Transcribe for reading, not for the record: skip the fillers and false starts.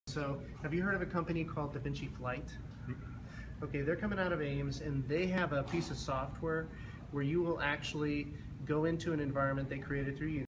So, have you heard of a company called DaVinci Flight? Okay, they're coming out of Ames, and they have a piece of software where you will actually go into an environment they created through